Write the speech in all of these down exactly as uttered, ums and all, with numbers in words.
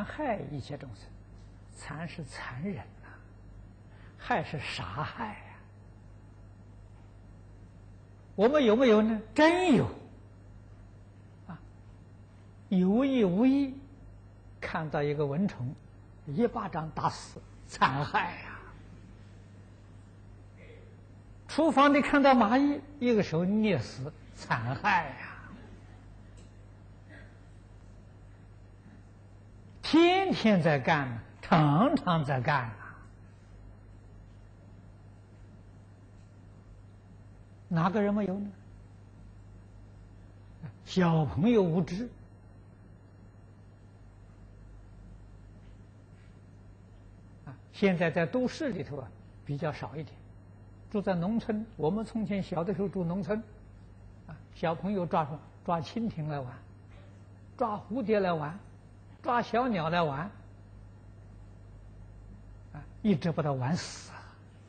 残害一切众生，残是残忍呐、啊，害是杀害呀、啊。我们有没有呢？真有啊！有意无意看到一个蚊虫，一巴掌打死，残害呀、啊！厨房里看到蚂蚁，一个手捏死，残害呀、啊！天天在干，常常在干啊！哪个人没有呢？小朋友无知，啊，现在在都市里头啊比较少一点。住在农村，我们从前小的时候住农村，啊，小朋友抓什么？抓蜻蜓来玩，抓蝴蝶来玩，抓小鸟来玩，啊，一直把它玩死啊，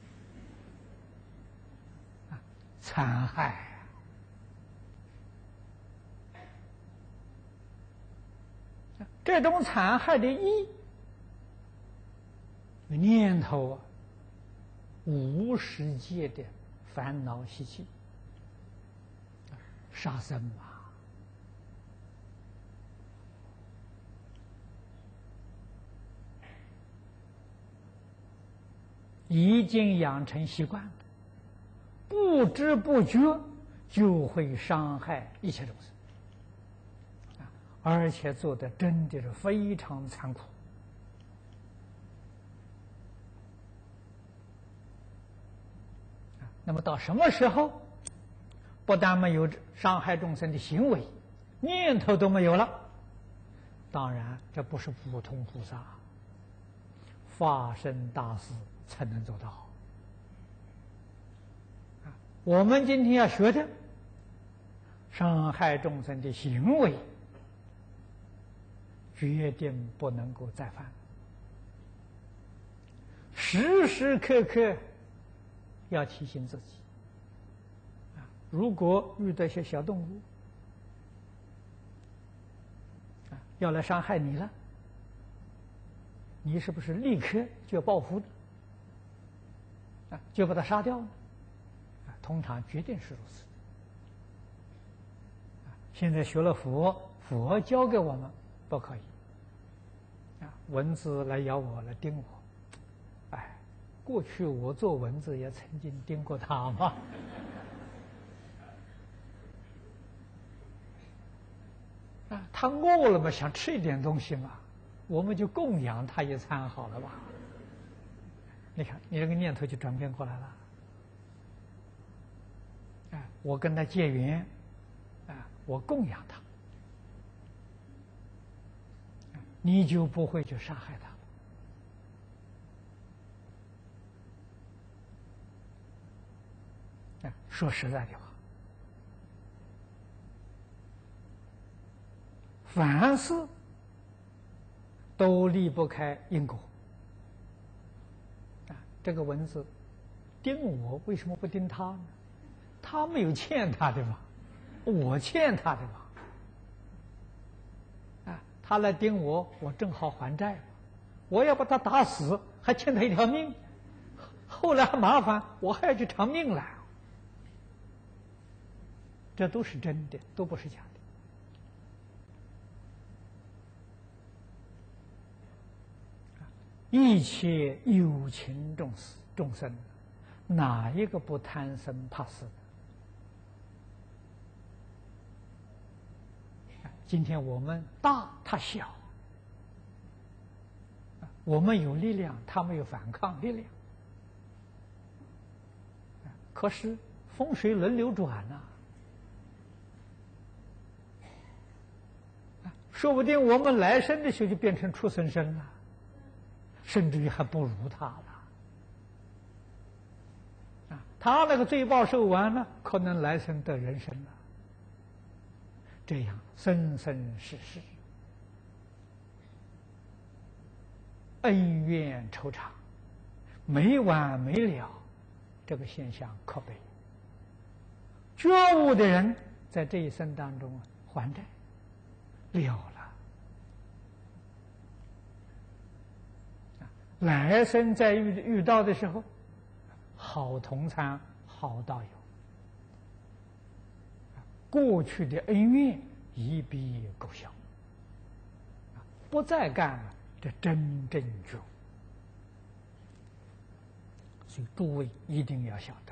啊，残害。这种残害的意念头啊，无世界的烦恼习气，杀生嘛，已经养成习惯了，不知不觉就会伤害一切众生。而且做的真的是非常残酷。那么到什么时候，不但没有伤害众生的行为，念头都没有了？当然，这不是普通菩萨，法身大士才能做到。我们今天要学的，伤害众生的行为，决定不能够再犯，时时刻刻要提醒自己啊！如果遇到一些小动物啊要来伤害你了，你是不是立刻就要报复呢？啊，就把它杀掉呢？啊，通常决定是如此。啊，现在学了佛，佛教给我们。不可以啊！蚊子来咬我，来叮我，哎，过去我做蚊子也曾经叮过它嘛。啊，它饿了嘛，想吃一点东西嘛，我们就供养它一餐好了吧？你看，你这个念头就转变过来了。哎，我跟它结缘，啊，我供养它。你就不会去杀害他。说实在的话，凡事都离不开因果。啊，这个蚊子叮我，为什么不叮他呢？他没有欠他的嘛，我欠他的嘛。他来叮我，我正好还债，我要把他打死，还欠他一条命，后来还麻烦，我还要去偿命了。这都是真的，都不是假的。一切有情众生众生，哪一个不贪生怕死的？今天我们大，他小；我们有力量，他没有反抗力量。可是风水轮流转呐、啊，说不定我们来生的时候就变成畜生身了，甚至于还不如他了。啊，他那个罪报受完了，可能来生得人生了。这样生生世世，恩怨仇长，没完没了，这个现象可悲。觉悟的人在这一生当中还债了了， 来生再遇遇到的时候，好同参，好道友，过去的恩怨一笔勾销，不再干了，这真正觉悟。所以诸位一定要晓得，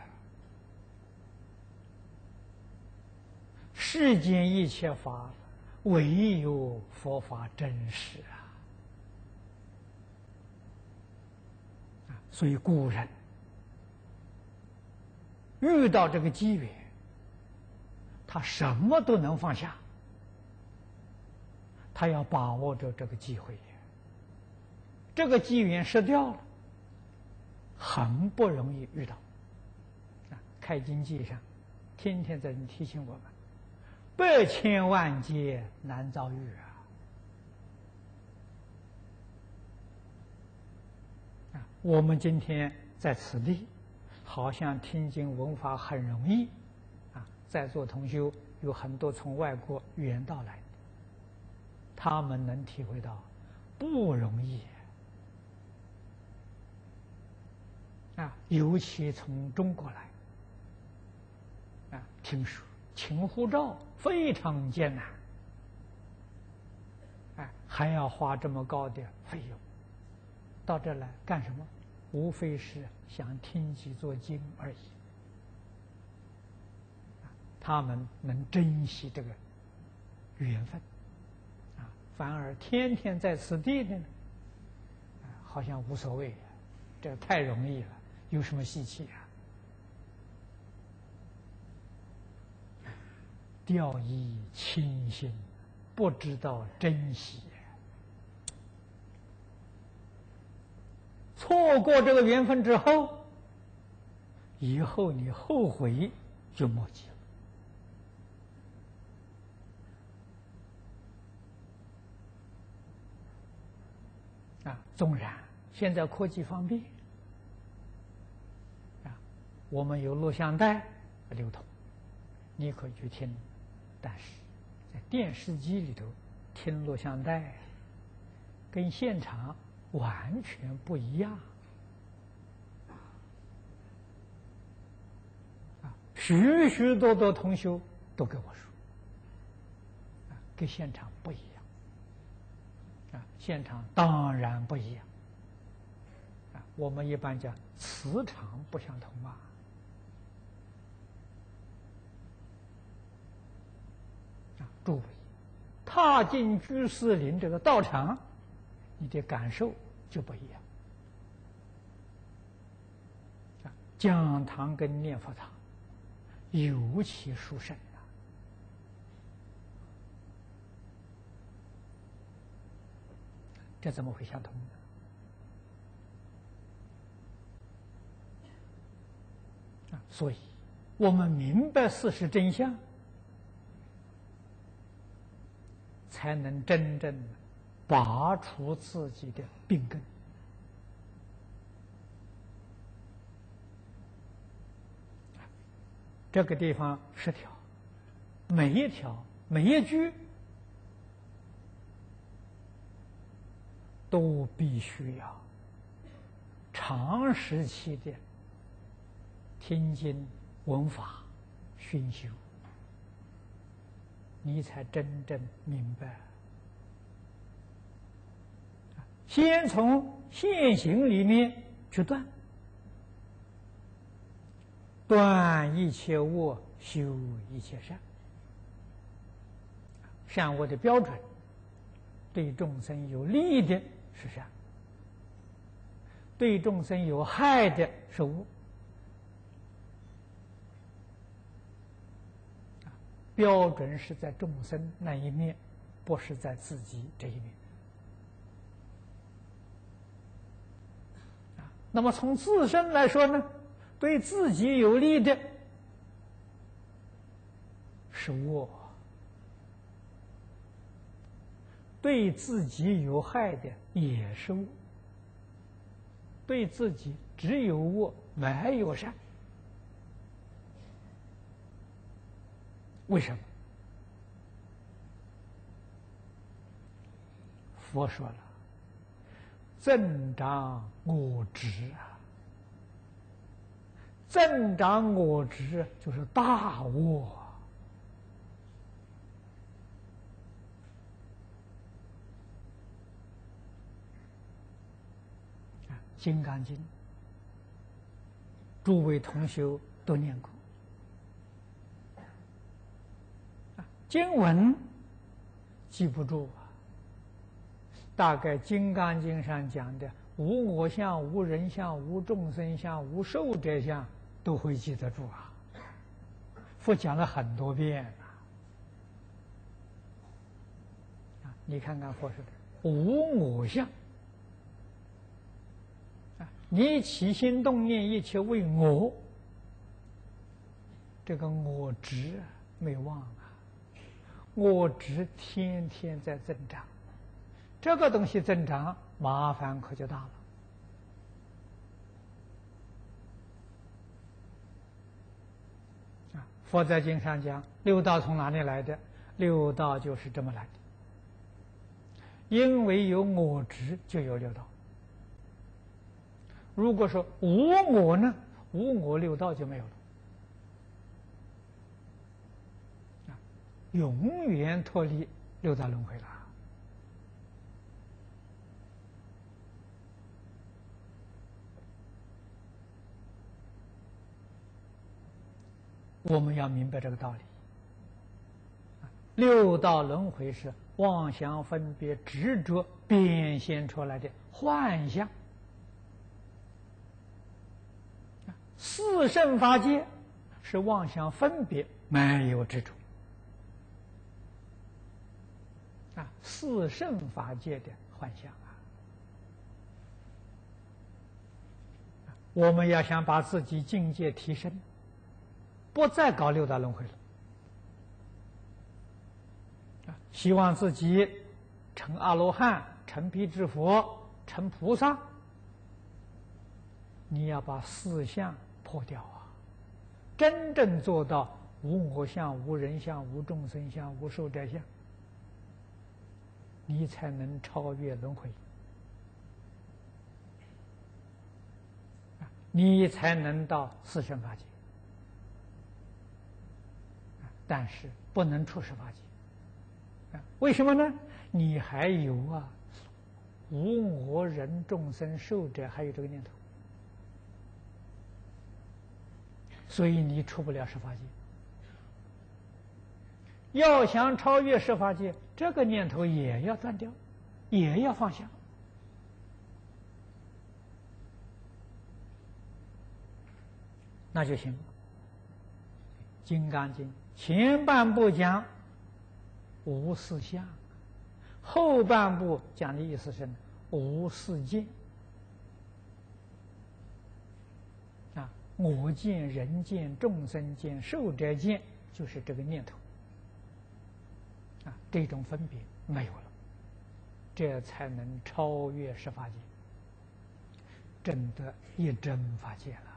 世间一切法，唯有佛法真实啊！所以古人遇到这个机缘，他什么都能放下，他要把握着这个机会。这个机缘失掉了，很不容易遇到。啊，开经记上天天在这提醒我们：百千万劫难遭遇啊！啊，我们今天在此地，好像听经闻法很容易，啊，在座同修有很多从外国远道来的，他们能体会到不容易。啊，尤其从中国来，啊，听说请护照非常艰难，哎，还要花这么高的费用，到这来干什么？无非是想听几座经而已。他们能珍惜这个缘分，啊，反而天天在此地的呢，啊，好像无所谓，这太容易了。有什么稀奇啊？掉以轻心，不知道珍惜，错过这个缘分之后，以后你后悔就莫及了。啊，纵然现在科技方便。我们有录像带流通，你可以去听，但是在电视机里头听录像带，跟现场完全不一样。啊，许许多多同修都跟我说，啊，跟现场不一样。啊，现场当然不一样。啊，我们一般讲磁场不相同啊。诸位，踏进居士林这个道场，你的感受就不一样。啊，讲堂跟念佛堂尤其殊胜啊！这怎么会相同呢？啊，所以我们明白事实真相，才能真正拔除自己的病根。这个地方十条，每一条每一句都必须要长时期的听经闻法熏修，你才真正明白。先从现行里面去断，断一切恶，修一切善。善恶的标准，对众生有利的是善，对众生有害的是恶。标准是在众生那一面，不是在自己这一面。啊，那么从自身来说呢，对自己有利的是恶，对自己有害的也是恶，对自己只有恶没有善。为什么？佛说了， 增长我执啊，增长我执就是大我啊。《金刚经》，诸位同修都念过。经文记不住啊，大概《金刚经》上讲的无我相、无人相、无众生相、无寿者相，都会记得住啊。佛讲了很多遍啊。啊，你看看佛说的无我相。你起心动念，一切为我，这个我执没忘啊，我执天天在增长，这个东西增长，麻烦可就大了。啊，佛在经上讲，六道从哪里来的？六道就是这么来的，因为有我执，就有六道。如果说无我呢，无我六道就没有了，啊，永远脱离六道轮回了。我们要明白这个道理。六道轮回是妄想分别执着变现出来的幻象。四圣法界是妄想分别，没有执着啊，四圣法界的幻象啊。我们要想把自己境界提升，不再搞六道轮回了啊，希望自己成阿罗汉、成辟支佛、成菩萨，你要把四相破掉啊！真正做到无我相、无人相、无众生相、无寿者相，你才能超越轮回，你才能到四圣法界。但是不能出世法界，为什么呢？你还有啊，无我人众生寿者，还有这个念头。所以你出不了十法界。要想超越十法界，这个念头也要断掉，也要放下。那就行了。《金刚经》前半部讲无四相，后半部讲的意思是无四见。我见、人见、众生见、寿者见，就是这个念头啊，这种分别没有了，这才能超越十法界，证得一真法界了。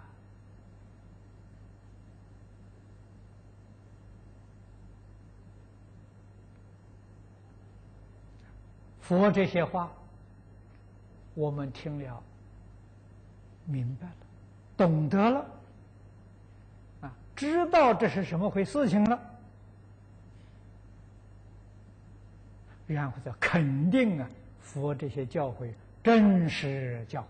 佛这些话，我们听了，明白了，懂得了，啊，知道这是什么回事情了，然后再肯定啊，佛这些教诲真实教诲，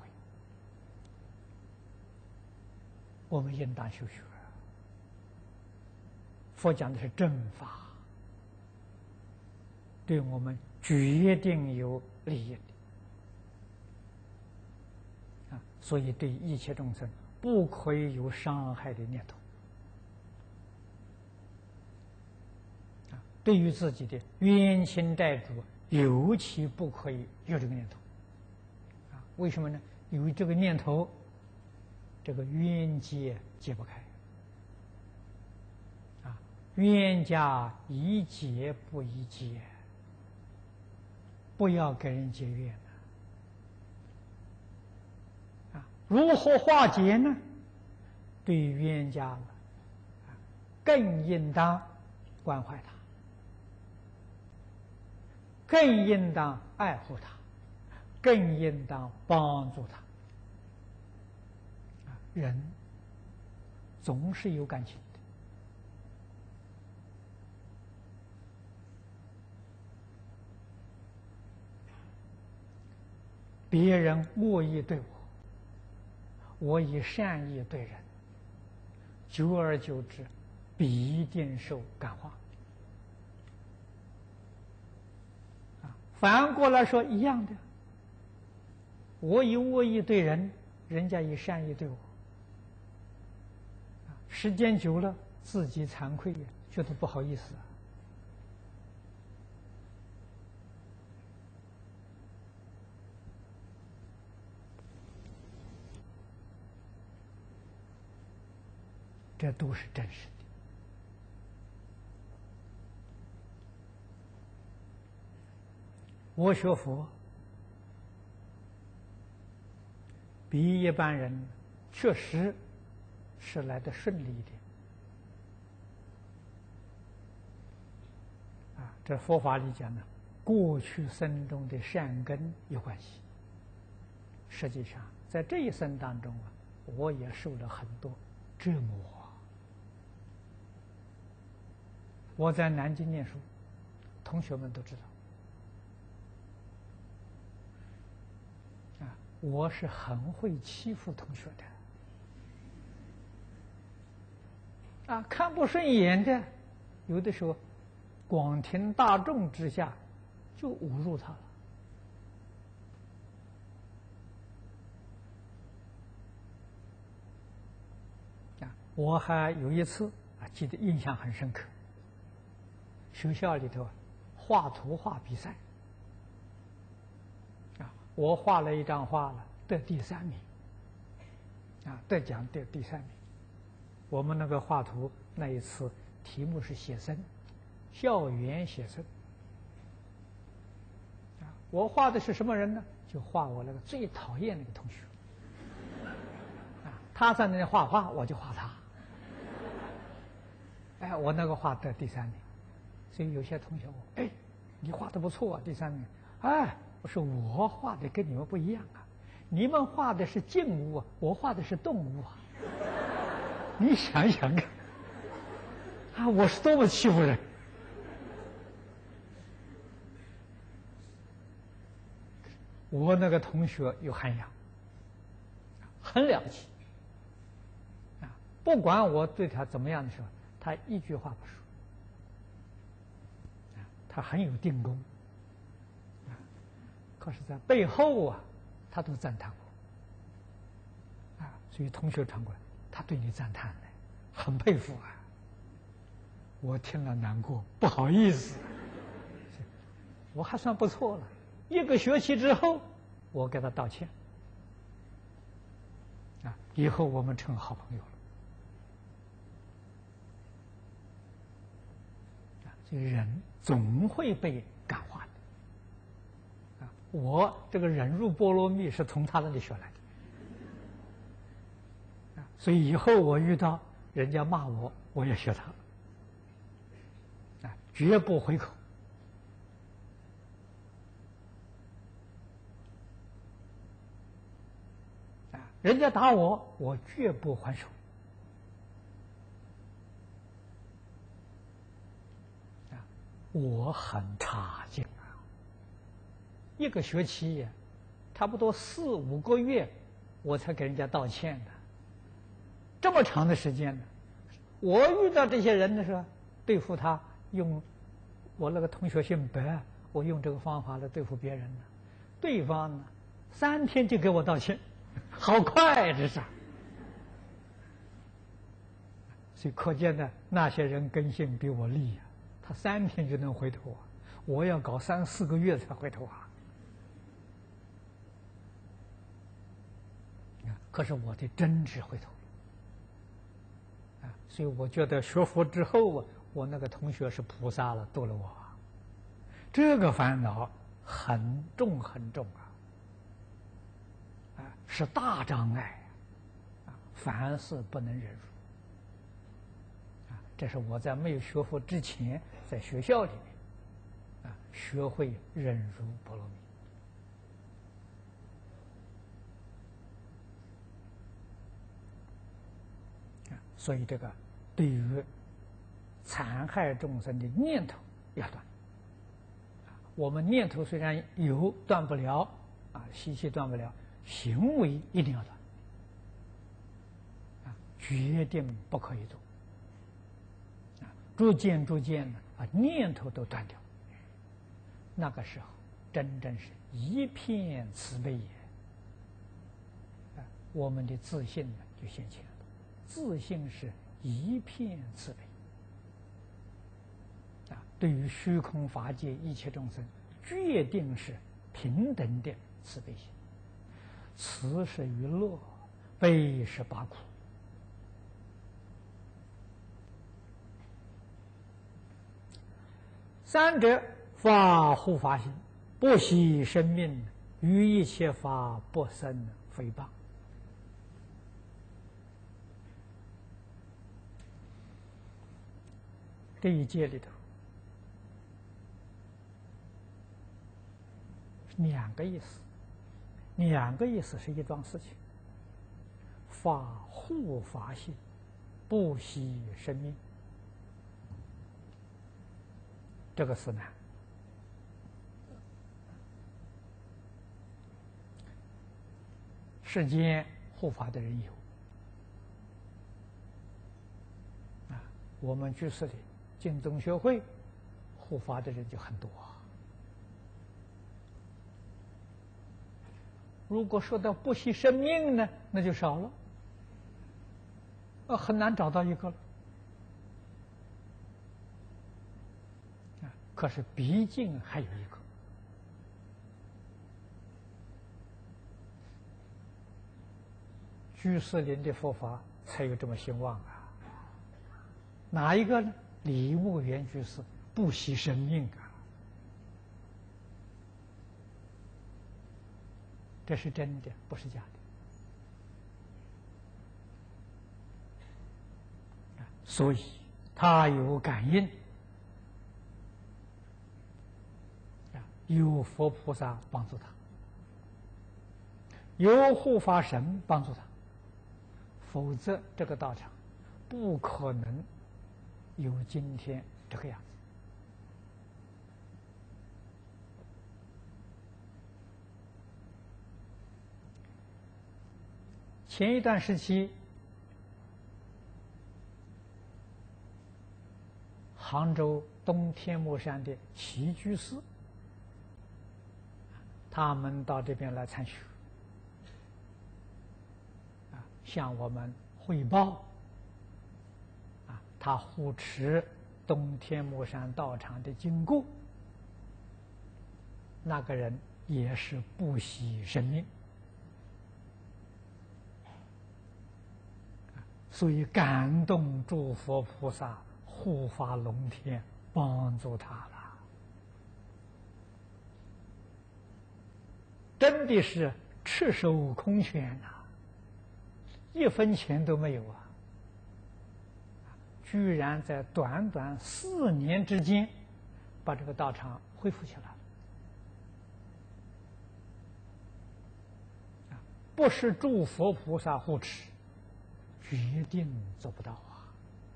我们应当修学。佛讲的是正法，对我们决定有利益的。所以，对一切众生不可以有伤害的念头。啊，对于自己的冤亲债主，尤其不可以有这个念头。啊，为什么呢？有这个念头，这个冤结解不开。啊，冤家宜解不宜结，不要跟人结怨。如何化解呢？对冤家更应当关怀他，更应当爱护他， 更应当帮助他。啊，人总是有感情的。别人恶意对我，我以善意对人，久而久之，必定受感化。啊，反过来说一样的，我以恶意对人，人家以善意对我，啊，时间久了，自己惭愧，觉得不好意思啊。这都是真实的。我学佛比一般人确实是来得顺利一点。啊，这佛法里讲呢，过去生中的善根有关系。实际上，在这一生当中啊，我也受了很多折磨。我在南京念书，同学们都知道，啊，我是很会欺负同学的，啊，看不顺眼的，有的时候广庭大众之下就侮辱他了。啊，我还有一次啊，记得印象很深刻。学校里头画图画比赛，啊，我画了一张画了，得第三名，啊，得奖得第三名。我们那个画图那一次题目是写生，校园写生，啊，我画的是什么人呢？就画我那个最讨厌那个同学，啊，他在那里画画，我就画他，哎，我那个画得第三名。所以有些同学问：“哎，你画的不错啊，第三名。”哎，我说我画的跟你们不一样啊，你们画的是静物啊，我画的是动物啊。你想想看，啊，我是多么欺负人！我那个同学有涵养，很了不起啊！不管我对他怎么样的时候，他一句话不说。他很有定功，啊，可是在背后啊，他都赞叹我，啊，所以同学传过来，他对你赞叹呢，很佩服啊。我听了难过，不好意思，我还算不错了。一个学期之后，我给他道歉，啊，以后我们成好朋友了。这个人总会被感化的，啊，我这个忍辱波罗蜜是从他那里学来的，啊，所以以后我遇到人家骂我，我也学他，啊，绝不回口，啊，人家打我，我绝不还手。我很差劲啊，一个学期差不多四五个月，我才给人家道歉的。这么长的时间呢，我遇到这些人的时候，对付他用我那个同学姓白，我用这个方法来对付别人呢，对方呢三天就给我道歉，好快这是。所以可见呢，那些人根性比我利呀。他三天就能回头啊，我要搞三四个月才回头啊。可是我的真智回头了，啊，所以我觉得学佛之后啊，我那个同学是菩萨了，度了我。这个烦恼很重很重啊，啊，是大障碍啊，凡事不能忍辱。这是我在没有学佛之前，在学校里面，啊，学会忍辱波罗蜜。 所以这个对于残害众生的念头要断。我们念头虽然有断不了啊，习气断不了，行为一定要断啊，决定不可以做啊，逐渐逐渐的把念头都断掉，那个时候真正是一片慈悲也啊，我们的自信呢就现前了，自信是一片慈悲。啊，对于虚空法界一切众生，决定是平等的慈悲心。慈是娱乐，悲是拔苦。三者法护法心，不惜生命，于一切法不生诽谤。这一节里头两个意思，两个意思是一桩事情。法护法心，不惜生命，这个是难。世间护法的人有啊，我们居士里净宗学会护法的人就很多。如果说到不惜生命呢，那就少了，呃，很难找到一个了。啊，可是毕竟还有一个。居士林的佛法才有这么兴旺啊！哪一个呢？李牧原居士不惜生命啊！这是真的，不是假的。所以他有感应，啊，有佛菩萨帮助他，有护法神帮助他，否则这个道场不可能有今天这个样子。前一段时期，杭州东天目山的齐居士，他们到这边来参学，啊，向我们汇报，啊，他护持东天目山道场的经过，那个人也是不惜生命。所以感动诸佛菩萨护法龙天帮助他了，真的是赤手空拳呐，一分钱都没有啊！居然在短短四年之间，把这个道场恢复起来了。不是诸佛菩萨护持，决定做不到啊！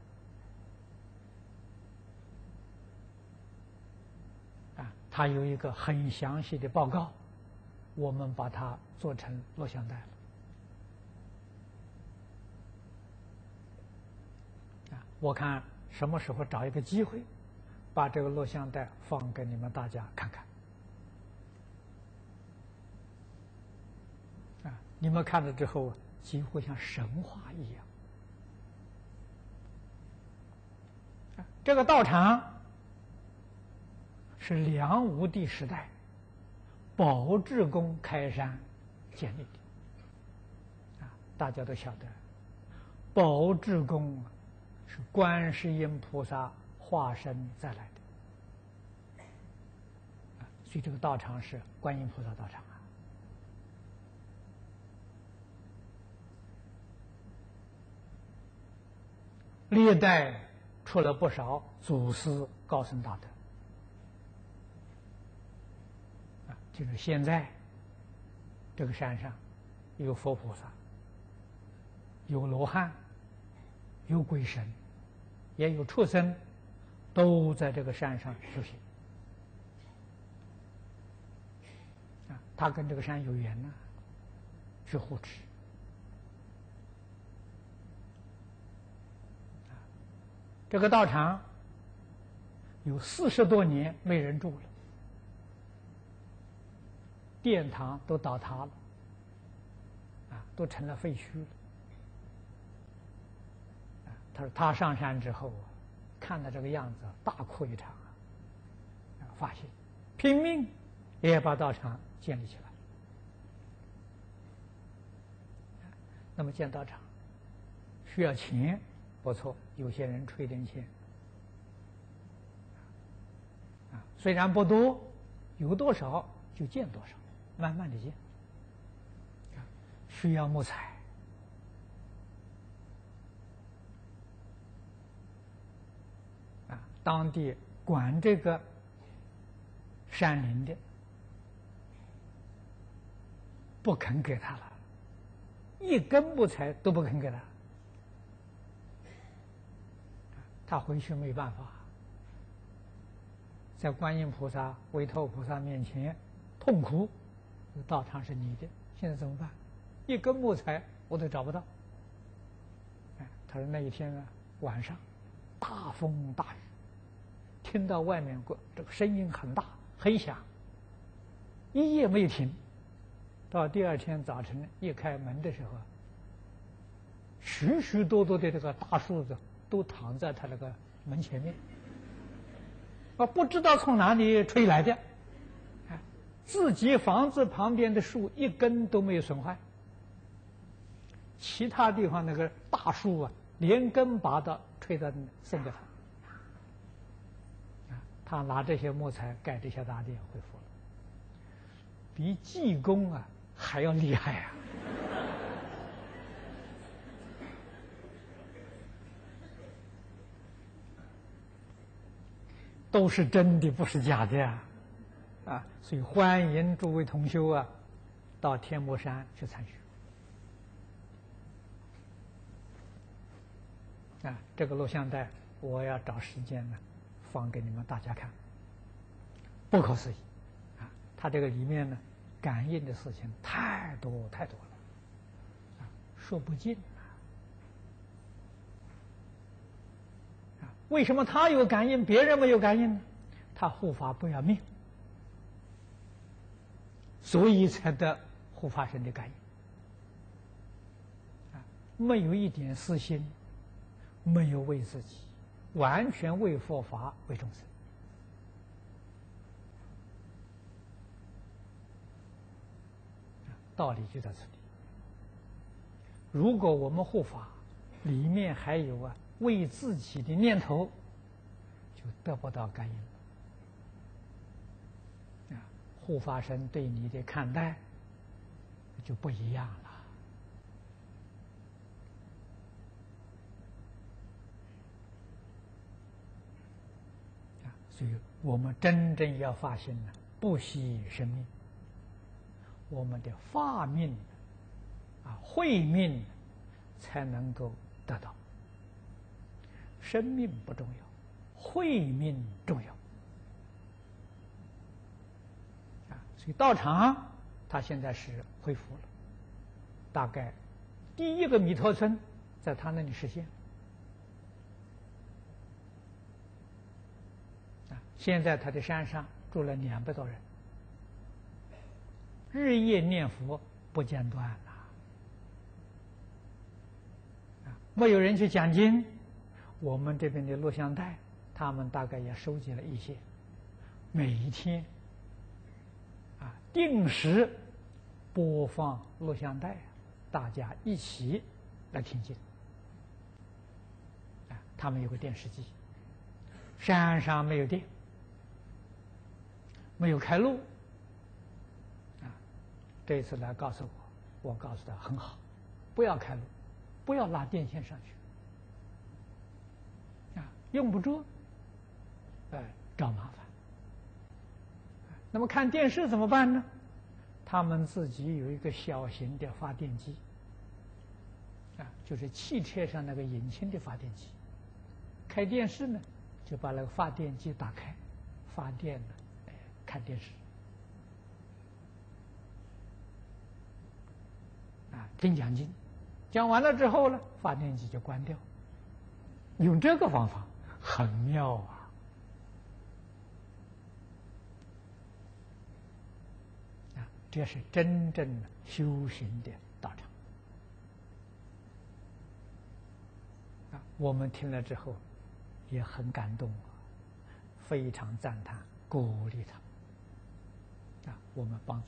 啊，他有一个很详细的报告，我们把它做成录像带了。啊，我看什么时候找一个机会，把这个录像带放给你们大家看看。啊，你们看了之后，几乎像神话一样。这个道场是梁武帝时代宝志公开山建立的，啊，大家都晓得，宝志公是观世音菩萨化身再来的，啊，所以这个道场是观音菩萨道场啊。历代出了不少祖师高僧大德，啊，就是现在这个山上有佛菩萨，有罗汉， 有鬼神，也有畜生，都在这个山上修行。啊，他跟这个山有缘呢，是护持。这个道场有四十多年没人住了，殿堂都倒塌了，啊，都成了废墟了。啊，他说他上山之后啊，看到这个样子，大哭一场啊，发心，拼命也把道场建立起来。那么建道场需要钱，不错，有些人出一点钱，啊，虽然不多，有多少就建多少，慢慢的建。啊，需要木材，啊，当地管这个山林的不肯给他了，一根木材都不肯给他。他回去没办法，在观音菩萨、韦陀菩萨面前痛哭：“道场是你的，现在怎么办？一根木材我都找不到。”哎，他说那一天啊，晚上大风大雨，听到外面这个声音很大很响，一夜没有停。到第二天早晨一开门的时候，许许多多的这个大树子都躺在他那个门前面，啊，不知道从哪里吹来的，啊，自己房子旁边的树一根都没有损坏，其他地方那个大树啊，连根拔到，吹到送给他，啊，他拿这些木材盖这些大殿恢复了，比济公啊还要厉害啊！都是真的，不是假的呀！啊，所以欢迎诸位同修啊，到天目山去参学。啊，这个录像带我要找时间呢，放给你们大家看。不可思议，啊，它这个里面呢，感应的事情太多太多了，啊，说不尽啊！啊，为什么他有感应，别人没有感应呢？他护法不要命，所以才得护法神的感应。啊，没有一点私心，没有为自己，完全为佛法为众生。道理就在这里。如果我们护法里面还有啊为自己的念头，就得不到感应了。啊，护法神对你的看待就不一样了。啊，所以我们真正要发心呢，不惜生命。我们的法命啊，慧命才能够得到。生命不重要，慧命重要。啊，所以道场它现在是恢复了，大概第一个弥陀村在他那里实现。啊，现在他的山上住了两百多人。日夜念佛不间断了，啊，没有人去讲经，我们这边的录像带，他们大概也收集了一些，每一天，啊，定时播放录像带，大家一起来听经，啊，他们有个电视机，山上没有电，没有开路。这一次来告诉我，我告诉他很好，不要开路，不要拉电线上去，啊，用不着，哎，找麻烦。那么看电视怎么办呢？他们自己有一个小型的发电机， 啊，就是汽车上那个引擎的发电机。开电视呢，就把那个发电机打开，发电呢，哎，看电视。啊，真讲经，讲完了之后呢，发电机就关掉。用这个方法很妙啊！啊，这是真正修行的道场。啊，我们听了之后也很感动，非常赞叹，鼓励他。啊，我们帮助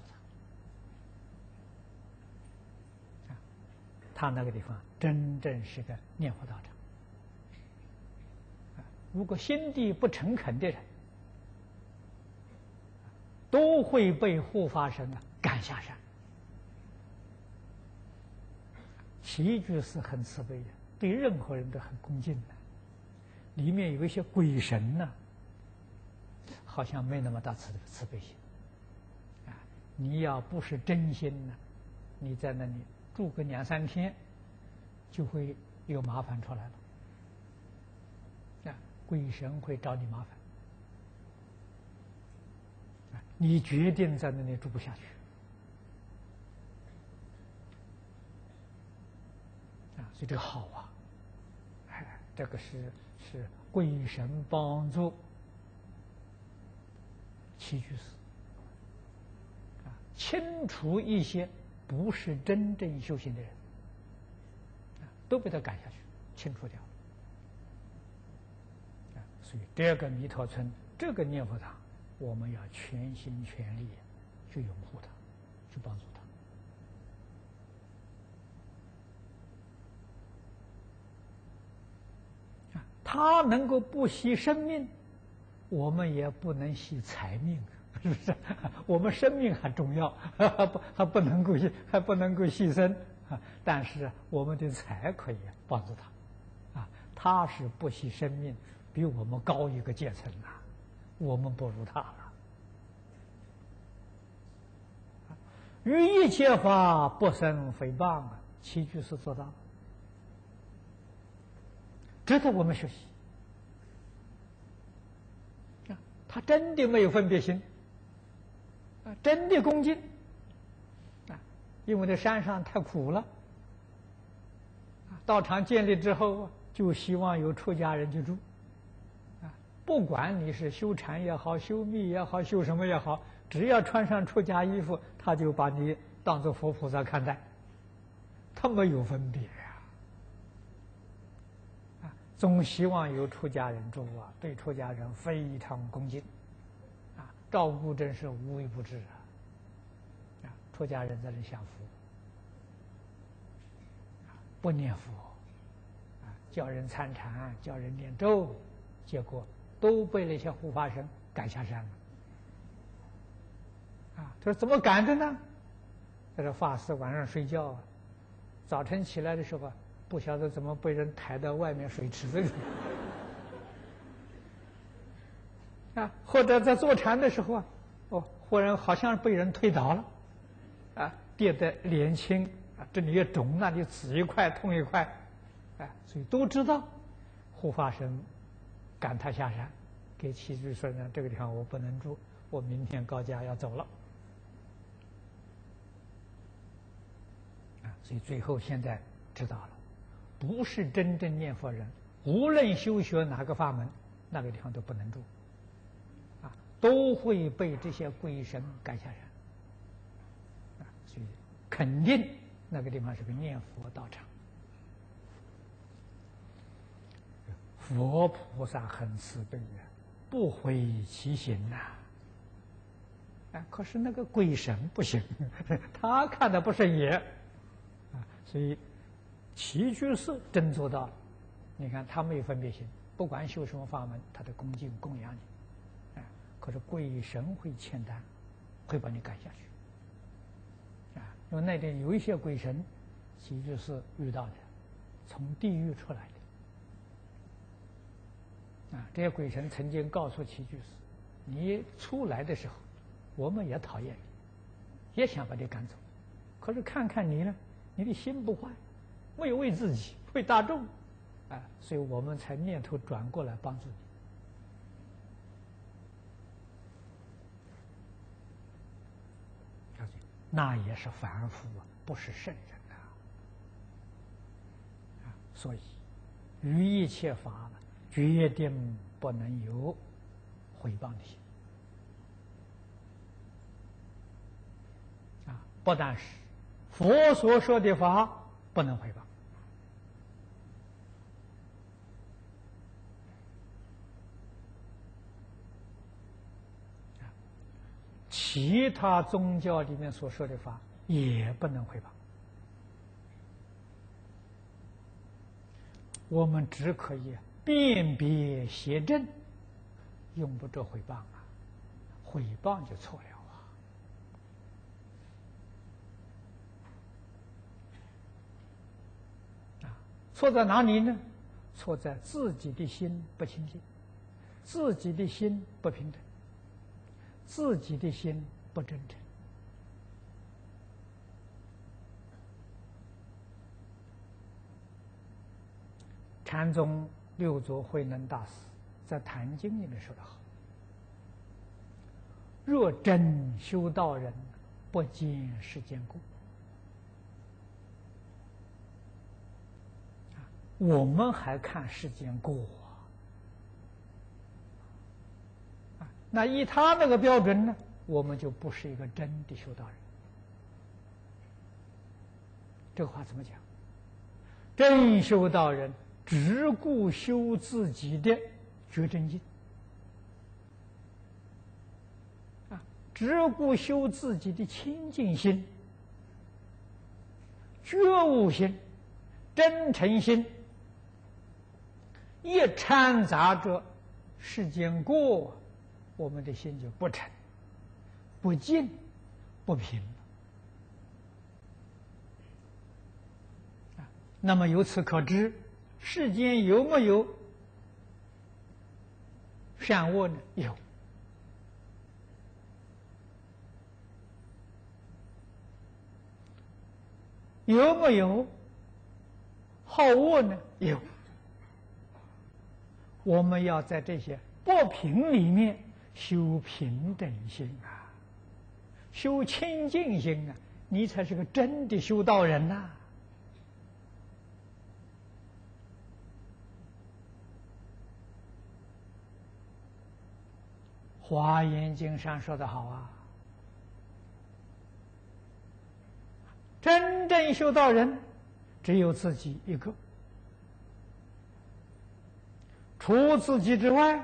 他。啊，他那个地方真正是个念佛道场。如果心地不诚恳的人，都会被护法神啊赶下山。齐居士很慈悲的，对任何人都很恭敬的。里面有一些鬼神呢、啊，好像没那么大慈慈悲心。啊，你要不是真心呢，你在那里住个两三天，就会有麻烦出来了。啊，鬼神会找你麻烦。啊，你决定在那里住不下去。啊，所以这个好啊，哎，这个是是鬼神帮助齐居士啊，清除一些不是真正修行的人，啊，都被他赶下去，清除掉。啊，所以这个弥陀村，这个念佛堂，我们要全心全力去拥护它，去帮助它。啊，他能够不惜生命，我们也不能惜财命，是不是？我们生命还重要，还不还不能够还不能够牺牲啊！但是我们的财可以帮助他，啊，他是不惜生命，比我们高一个阶层呐、啊，我们不如他了。于一切法不生诽谤啊，齐居士做到了，值得我们学习。啊，他真的没有分别心，啊，真的恭敬，啊，因为这山上太苦了，啊，道场建立之后啊，就希望有出家人去住，啊，不管你是修禅也好，修密也好，修什么也好，只要穿上出家衣服，他就把你当作佛菩萨看待，他没有分别。总希望有出家人住啊，对出家人非常恭敬，啊，照顾真是无微不至啊！啊，出家人在这享福，啊，不念佛，啊，叫人参禅，叫人念咒，结果都被那些护法神赶下山了。啊，他说怎么赶的呢？他说法师晚上睡觉啊，早晨起来的时候，不晓得怎么被人抬到外面水池子里，啊，或者在坐禅的时候啊，哦，忽然好像被人推倒了，啊，跌得脸青啊，这里也肿，那里紫一块痛一块，啊，所以都知道，护法神赶他下山，给齐居说呢，这个地方我不能住，我明天高驾要走了，啊，所以最后现在知道了。不是真正念佛人，无论修学哪个法门，那个地方都不能住，啊，都会被这些鬼神赶下山，啊，所以肯定那个地方是个念佛道场。佛菩萨很慈悲呀，不毁其心呐，啊，可是那个鬼神不行，他看的不是眼，啊，所以。齐居士真做到了，你看他没有分别心，不管修什么法门，他的恭敬供养你，啊，可是鬼神会牵单，会把你赶下去，啊，因为那边有一些鬼神，齐居士遇到的，从地狱出来的，啊，这些鬼神曾经告诉齐居士，你出来的时候，我们也讨厌你，也想把你赶走，可是看看你呢，你的心不坏。 没有为自己，为大众，啊，所以我们才念头转过来帮助你。那也是凡夫啊，不是圣人啊！啊，所以于一切法决定不能有毁谤的心啊！不但是佛所说的法不能毁谤，其他宗教里面所说的法也不能毁谤，我们只可以辨别邪正，用不着毁谤啊，毁谤就错了啊！啊，错在哪里呢？错在自己的心不清净，自己的心不平等，自己的心不真诚。禅宗六祖慧能大师在《坛经》里面说得好：“若真修道人，不见世间过。”我们还看世间过啊！那依他那个标准呢，我们就不是一个真的修道人。这个话怎么讲？真修道人只顾修自己的觉真心啊，只顾修自己的清净心、觉悟心、真诚心，一掺杂着世间过，我们的心就不诚、不净、不平了。啊，那么由此可知，世间有没有善恶呢？有。有没有好恶呢？有。我们要在这些不平里面修平等心啊，修清净心啊，你才是个真的修道人呐、啊。华严经上说得好啊，真正修道人只有自己一个，除自己之外，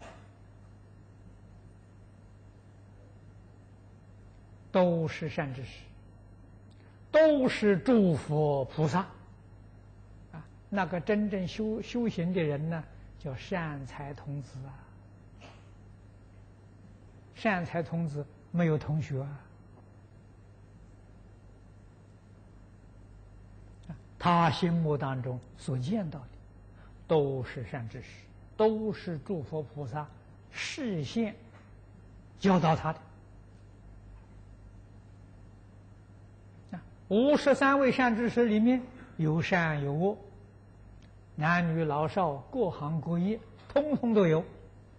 都是善知识，都是诸佛菩萨啊。那个真正修修行的人呢，叫善财童子啊。善财童子没有同学啊，他心目当中所见到的都是善知识，都是诸佛菩萨示现教导他的。啊，五十三位善知识里面有善有恶，男女老少各行各业，通通都有。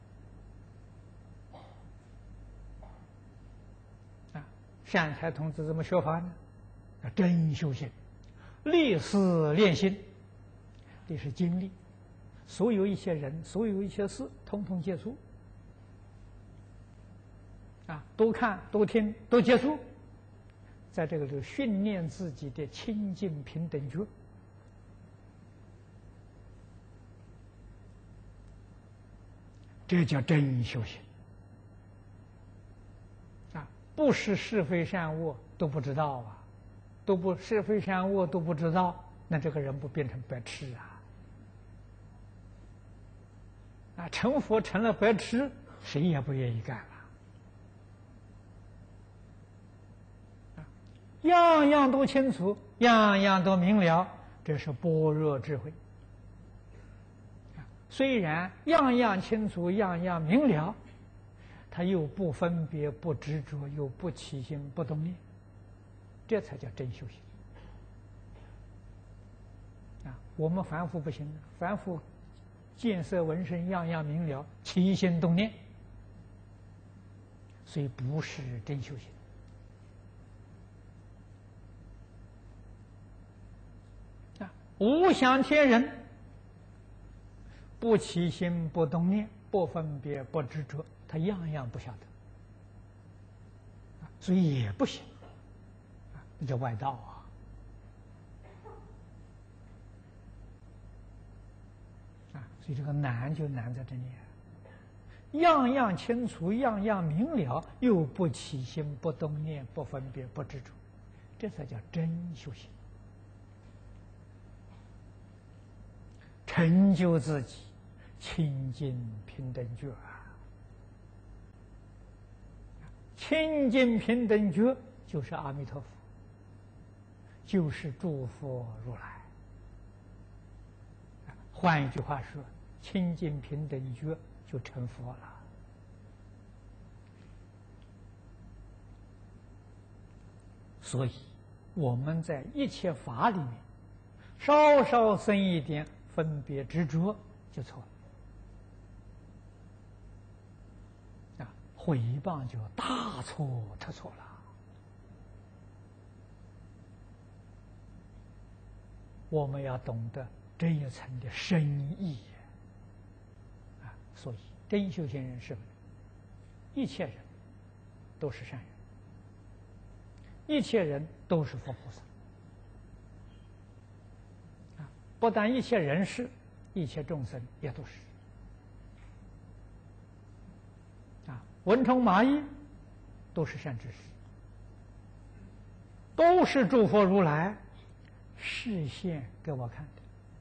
啊，善财童子怎么学法呢？要真修行。历事练心，这是经历，所有一些人，所有一些事，统统接触，啊，多看、多听、多接触，在这个里训练自己的清净平等觉，这叫真修行。啊，不是是非善恶都不知道啊。都不是非善恶都不知道，那这个人不变成白痴啊！啊，成佛成了白痴，谁也不愿意干了。啊，样样都清楚，样样都明了，这是般若智慧。啊，虽然样样清楚，样样明了，他又不分别、不执着，又不起心、不动念。这才叫真修行我们凡夫不行，凡夫见色闻声样样明了，起心动念，所以不是真修行。啊，无想天人，不起心不动念，不分别不执着，他样样不晓得，所以也不行，那叫外道啊。所以这个难就难在这里，样样清楚，样样明了，又不起心不动念，不分别不执着，这才叫真修行，成就自己清净平等觉啊！清净平等觉就是阿弥陀佛，就是诸佛如来。换一句话说，清净平等觉就成佛了。所以我们在一切法里面，稍稍生一点分别执着就错了，啊，毁谤就大错特错了。我们要懂得这一层的深意啊，所以真修行人是一切人都是善人，一切人都是佛菩萨啊！不但一切人是，一切众生也都是啊！蚊虫蚂蚁都是善知识，都是诸佛如来示现给我看的。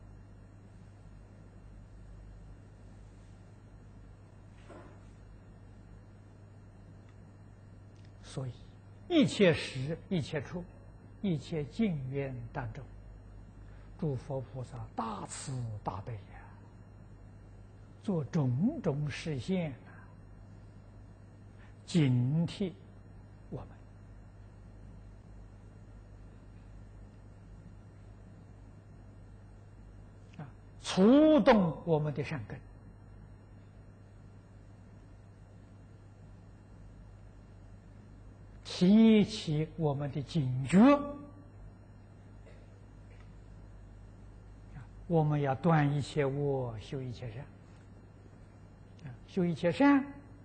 所以，一切时、一切处、一切境缘当中，诸佛菩萨大慈大悲呀，做种种示现啊，警惕我们啊，触动我们的善根。提起我们的警觉，我们要断一切恶，修一切善。修一切善，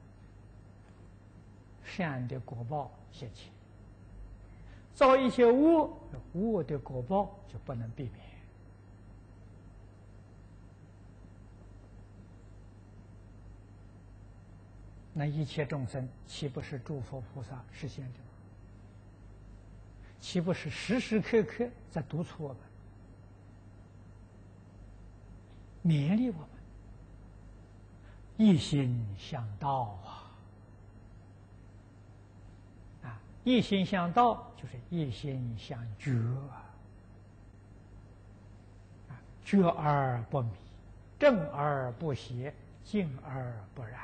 善的果报现前；造一切恶，恶的果报就不能避免。那一切众生岂不是诸佛菩萨实现的吗？岂不是时时刻刻在督促我们、勉励我们一心向道啊！啊，一心向道就是一心向觉啊！啊，觉而不迷，正而不邪，静而不染。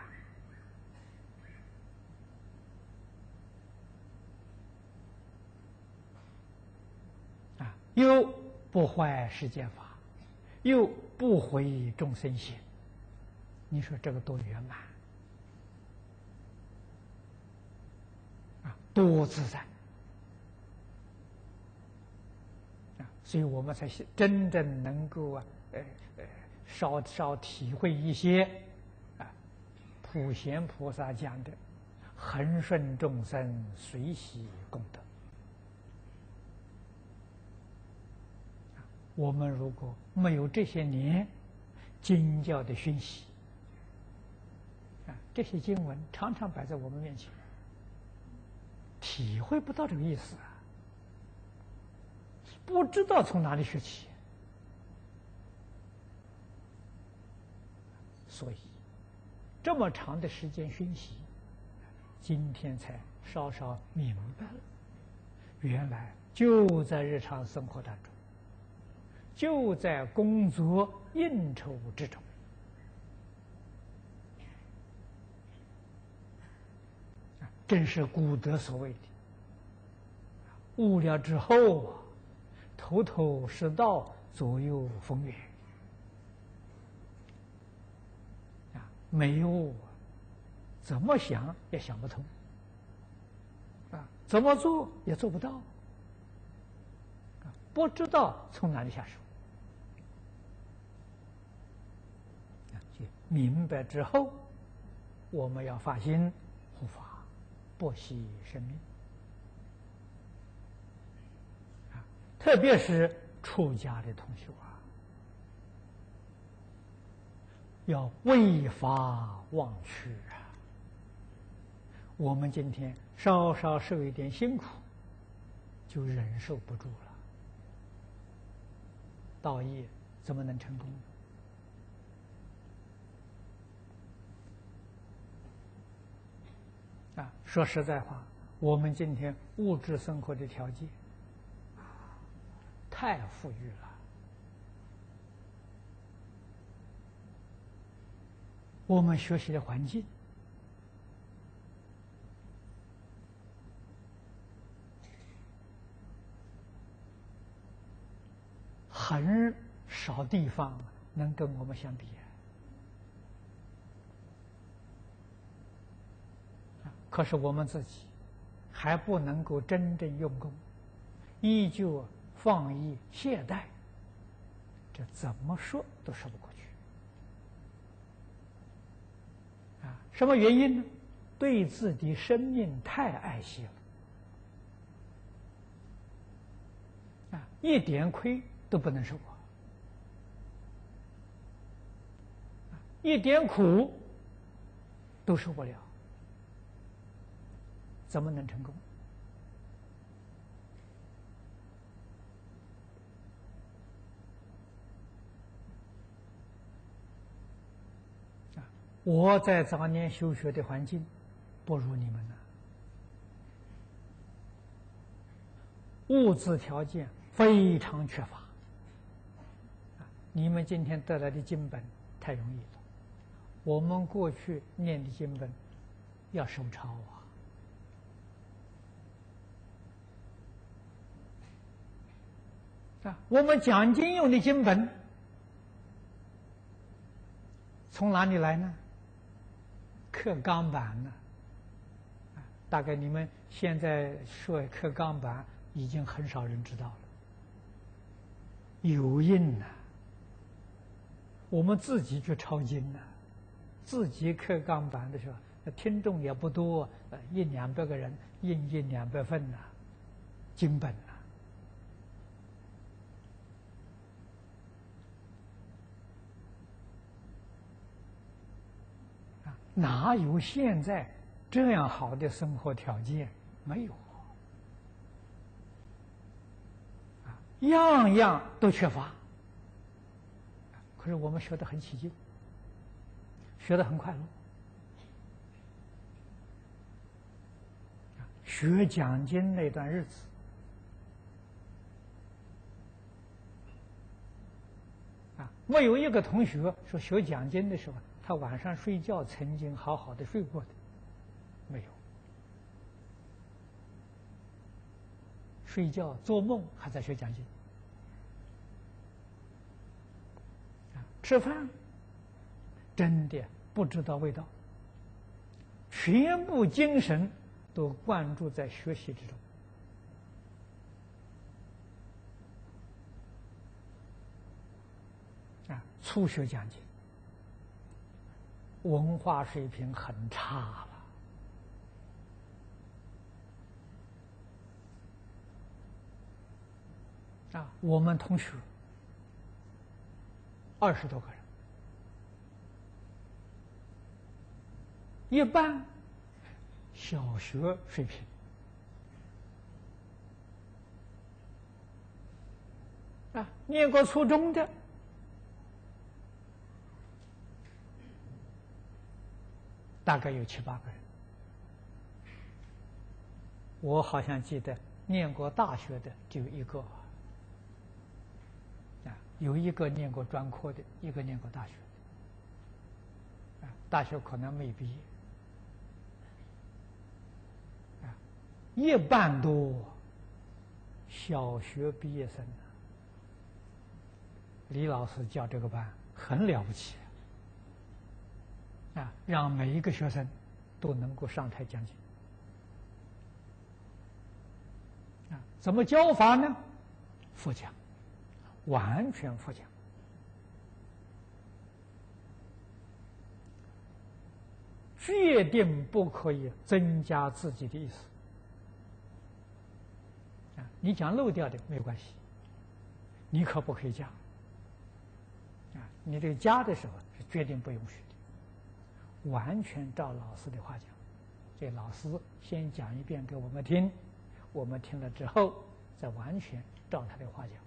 又不坏世间法，又不毁众生心，你说这个多圆满啊，多自在啊！所以我们才真正能够啊，呃呃，稍稍体会一些啊，普贤菩萨讲的恒顺众生，随喜功德。我们如果没有这些年经教的熏习啊，这些经文常常摆在我们面前，体会不到这个意思啊，不知道从哪里学起。所以这么长的时间熏习，今天才稍稍明白了，原来就在日常生活当中，就在工作应酬之中，正是古德所谓的“悟了之后啊，头头是道， 左右逢源啊，没有怎么想也想不通啊，怎么做也做不到啊，不知道从哪里下手啊，明白之后，我们要发心护法，不惜生命啊，特别是出家的同学啊，要为法忘去啊。我们今天稍稍受一点辛苦，就忍受不住了，道业怎么能成功呢？啊，说实在话，我们今天物质生活的条件太富裕了，我们学习的环境很少地方能跟我们相比啊！可是我们自己还不能够真正用功，依旧放逸懈怠，这怎么说都说不过去啊！什么原因呢？对自己生命太爱惜了啊，一点亏都不能受啊，一点苦都受不了，怎么能成功？啊，我在早年修学的环境不如你们呢，物质条件非常缺乏。你们今天得来的经本太容易了，我们过去念的经本要手抄啊！啊，我们讲经用的经本从哪里来呢？刻钢板呢？啊，大概你们现在说刻钢板，已经很少人知道了。有印呐、啊，我们自己去抄经呐、啊，自己刻钢板的时候，听众也不多，呃，一两百个人印一两百份呐、啊，经本呐、啊，啊，哪有现在这样好的生活条件？没有啊，样样都缺乏。可是我们学得很起劲，学得很快乐。学讲经那段日子，啊，没有一个同学说学讲经的时候，他晚上睡觉曾经好好的睡过的，没有。睡觉做梦还在学讲经，啊，吃饭真的不知道味道，全部精神都灌注在学习之中。啊，初学讲经，文化水平很差了。啊，我们同学二十多个人，一半小学水平，啊，念过初中的大概有七八个人，我好像记得念过大学的就一个。有一个念过专科的，一个念过大学的，啊，大学可能没毕业，啊，一半多小学毕业生李老师教这个班很了不起啊，让每一个学生都能够上台讲经啊。怎么教法呢？佛讲，完全佛讲。决定不可以增加自己的意思啊！你讲漏掉的没有关系，你可不可以加啊？你这个加的时候是决定不允许的，完全照老师的话讲。这老师先讲一遍给我们听，我们听了之后再完全照他的话讲。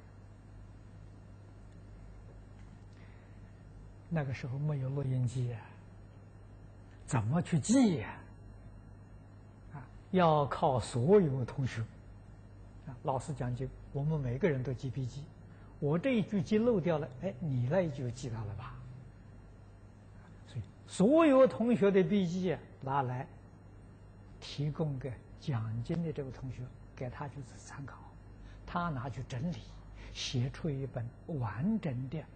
那个时候没有录音机啊。怎么去记呀？啊，要靠所有同学。啊，老师讲经，我们每个人都记笔记。我这一句记漏掉了，哎，你那一句记到了吧？所以，所有同学的笔记啊，拿来提供给讲经的这个同学，给他去参考，他拿去整理，写出一本完整的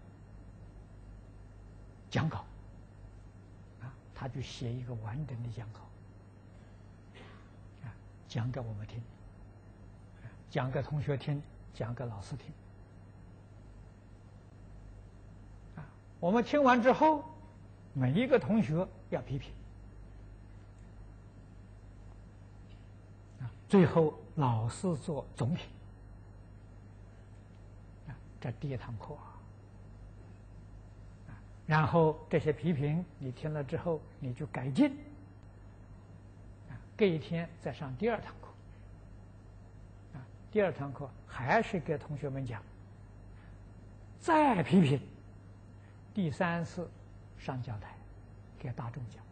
讲稿。他就写一个完整的讲稿，啊，讲给我们听，讲给同学听，讲给老师听，啊，我们听完之后，每一个同学要批评，啊，最后老师做总评，啊，这第一堂课啊。然后这些批评你听了之后，你就改进。啊，隔一天再上第二堂课。啊，第二堂课还是给同学们讲，再批评。第三次上讲台给大众讲。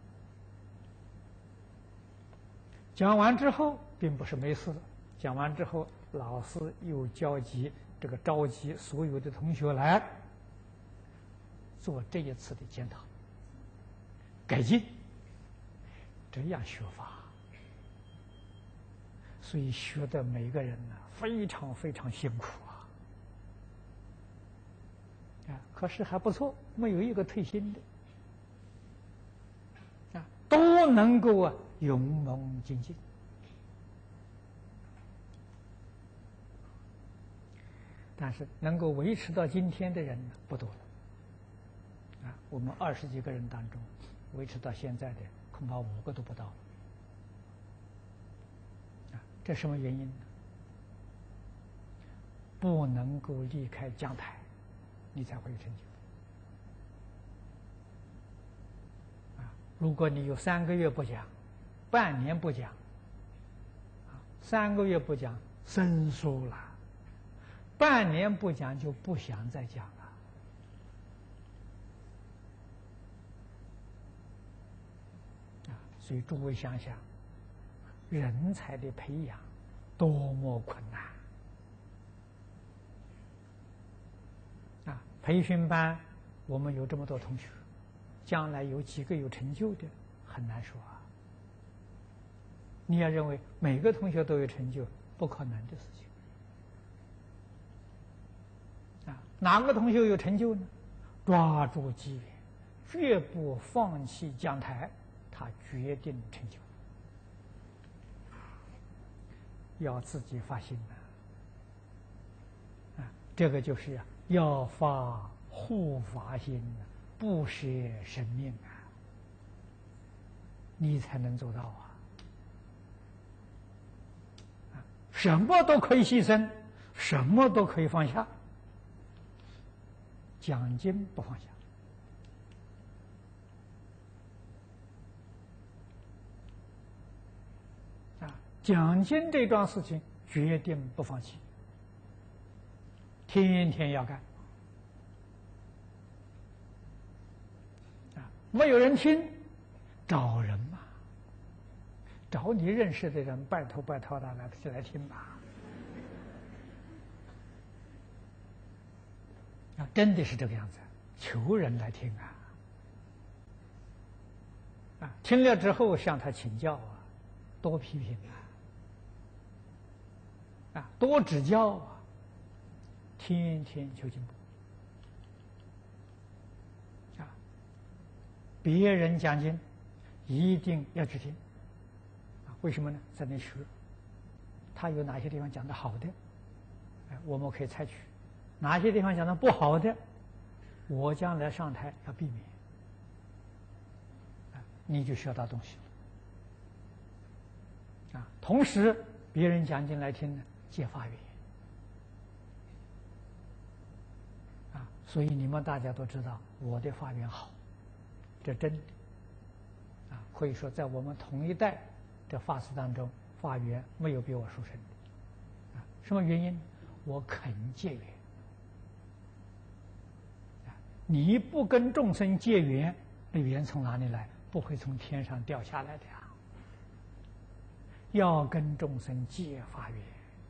讲完之后，并不是没事。讲完之后，老师又召集这个召集所有的同学来。做这一次的检讨、改进，这样学法，所以学的每个人呢，非常非常辛苦啊！啊，可是还不错，没有一个退心的，啊，都能够啊勇猛精进。但是能够维持到今天的人呢，不多了。啊，我们二十几个人当中，维持到现在的恐怕五个都不到了。啊，这什么原因呢？不能够离开讲台，你才会有成就。啊，如果你有三个月不讲，半年不讲，啊，三个月不讲生疏了，半年不讲就不想再讲了。所以诸位想想，人才的培养多么困难啊！培训班我们有这么多同学，将来有几个有成就的很难说啊。你要认为每个同学都有成就，不可能的事情啊！哪个同学有成就呢？抓住机缘，绝不放弃讲台。他决定成就，要自己发心呐！啊，这个就是要发护法心，不舍生命啊，你才能做到啊！啊，什么都可以牺牲，什么都可以放下，讲经不放下。讲经这桩事情决定不放弃，天天要干啊！没有人听，找人嘛，找你认识的人，拜托拜托他来来听吧。啊，真的是这个样子，求人来听啊！啊，听了之后向他请教啊，多批评啊。啊，多指教啊，天天求进步别人讲经一定要去听啊！为什么呢？在那学，他有哪些地方讲的好的，哎，我们可以采取；哪些地方讲的不好的，我将来上台要避免。啊，你就学到东西了。啊，同时别人讲经来听呢，借法缘。啊，所以你们大家都知道我的法缘好，这真的。啊，可以说在我们同一代这法师当中，法缘没有比我殊胜的。啊，什么原因？我肯结缘。啊，你不跟众生结缘，那缘从哪里来？不会从天上掉下来的呀。要跟众生结法缘。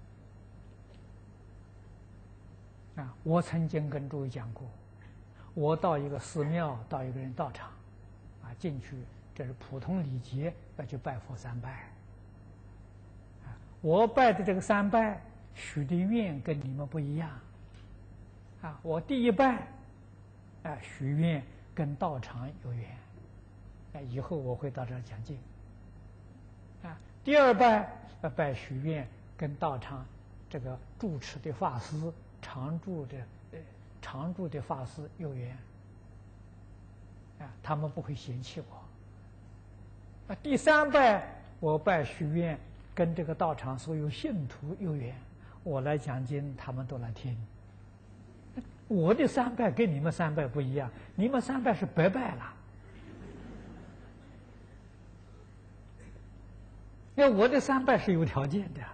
啊，我曾经跟诸位讲过，我到一个寺庙，到一个人道场，啊，进去。这是普通礼节，要去拜佛三拜。啊，我拜的这个三拜许的愿跟你们不一样。啊，我第一拜，啊，许愿跟道场有缘，啊，以后我会到这儿讲经。啊，第二拜，呃，拜许愿跟道场这个住持的法师、常住的呃常住的法师有缘。啊，他们不会嫌弃我。啊，第三拜我拜许愿，跟这个道场所有信徒有缘，我来讲经，他们都来听。我的三拜跟你们三拜不一样，你们三拜是白拜了，因为我的三拜是有条件的。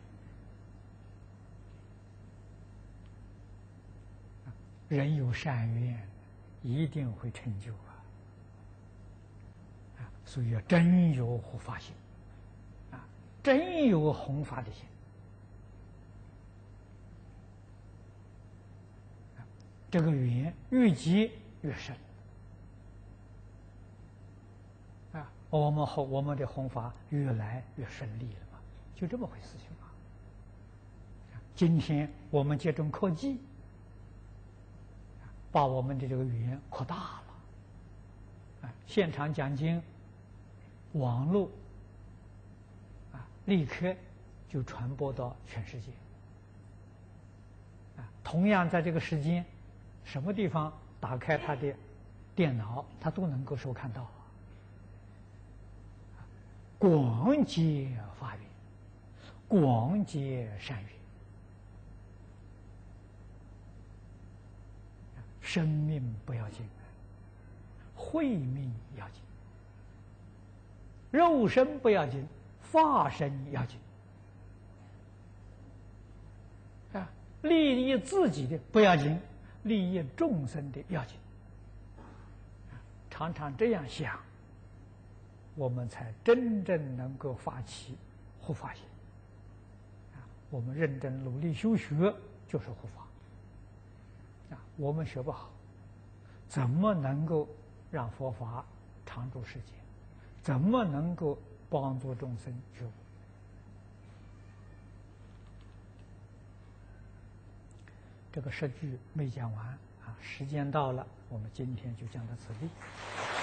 人有善愿，一定会成就。所以要真有护法心，啊，真有弘法的心，啊，这个缘越结越深，啊，我们和我们的弘法越来越顺利了嘛，就这么回事情嘛。今天我们借重科技，把我们的这个缘扩大了，啊，现场讲经。网络啊，立刻就传播到全世界。啊，同样在这个时间，什么地方打开他的电脑，他都能够收看到。广结法缘，广结善缘，生命不要紧，慧命要紧。肉身不要紧，法身要紧。啊，利益自己的不要紧，利益众生的要紧。常常这样想，我们才真正能够发起护法心。啊，我们认真努力修学，就是护法。啊，我们学不好，怎么能够让佛法常住世间？怎么能够帮助众生觉悟？这个十句没讲完啊，时间到了，我们今天就讲到此地。